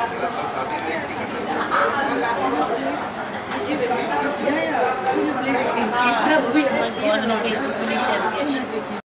Yeah, yeah. Could you please? Oh my God, no, Facebook, please share. Yes.